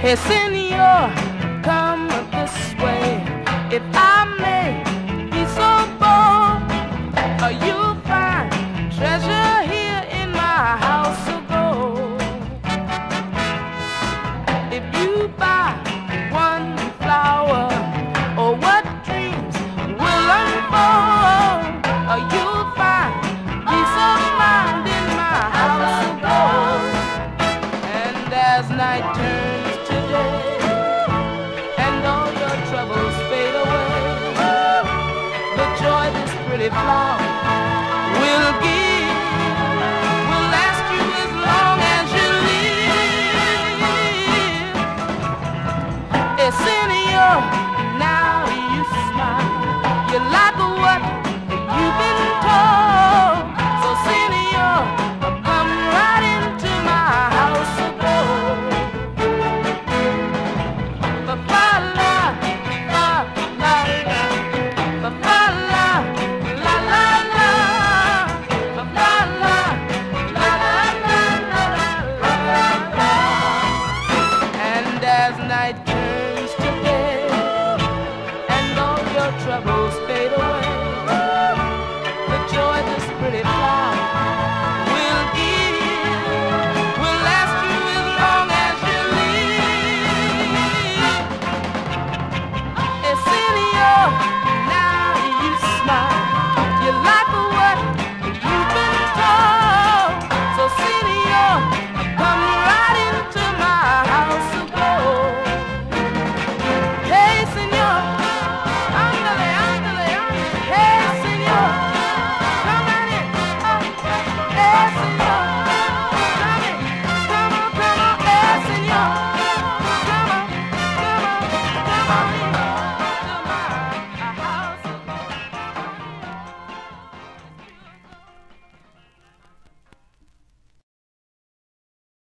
Hey, senor, come this way. If I may be so bold, you'll find treasure here in my house of gold. If you buy one flower, or what dreams will unfold, you'll find peace of mind in my house of gold. And as night turns to day, and all your troubles fade away, the joy this pretty flower will give will last you as long as you live. Hey, senor, now you smile. You like what you've been told. So, senor, come right into my house of gold. Ba-ba-la, ba-ba-la, ba-ba-la, la-la-la, ba-ba-la, la-la-la-la-la-la. And as night turns to day, and all your troubles fade away, the joy this pretty flower will give will last you as long as you live. Hey, senor, now you smile. You like what you've been told. So, senor, come right into my house of gold. Hey, senor, ándale, ándale, ándale. Hey, senor, come on in. Hey, senor, come in. Come on, come on. Hey, senor, come on, come on, come on.